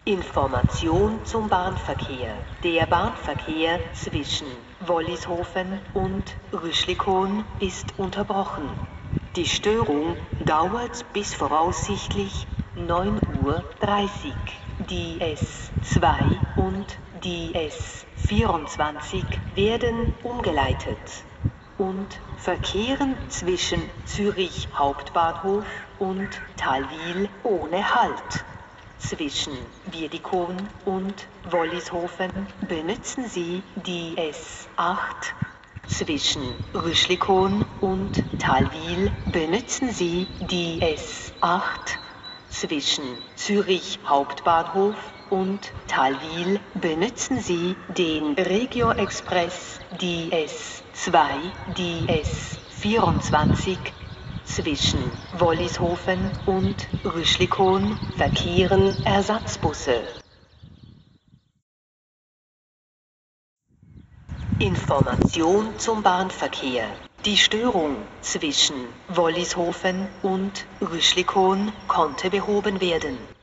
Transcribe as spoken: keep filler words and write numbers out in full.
Information zum Bahnverkehr. Der Bahnverkehr zwischen Wollishofen und Rüschlikon ist unterbrochen. Die Störung dauert bis voraussichtlich neun Uhr dreißig. Die S zwei und die S vierundzwanzig werden umgeleitet und verkehren zwischen Zürich Hauptbahnhof und Thalwil ohne Halt. Zwischen Wiedikon und Wollishofen benutzen Sie die S acht. Zwischen Rüschlikon und Thalwil benutzen Sie die S acht. Zwischen Zürich Hauptbahnhof und Thalwil benutzen Sie den Regio Express, die S zwei, die S vierundzwanzig. Zwischen Wollishofen und Rüschlikon verkehren Ersatzbusse. Information zum Bahnverkehr. Die Störung zwischen Wollishofen und Rüschlikon konnte behoben werden.